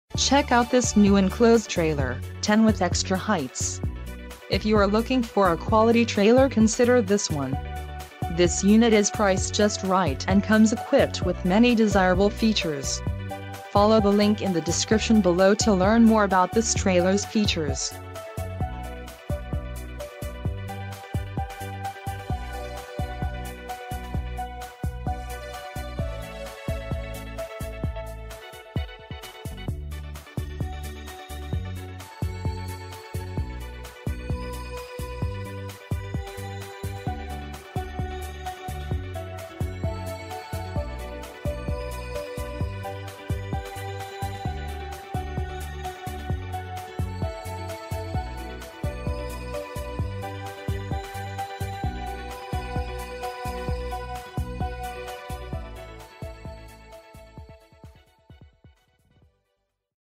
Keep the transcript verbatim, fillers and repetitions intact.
Check out this new enclosed trailer, ten with extra heights. If you are looking for a quality trailer, consider this one. This unit is priced just right and comes equipped with many desirable features. Follow the link in the description below to learn more about this trailer's features.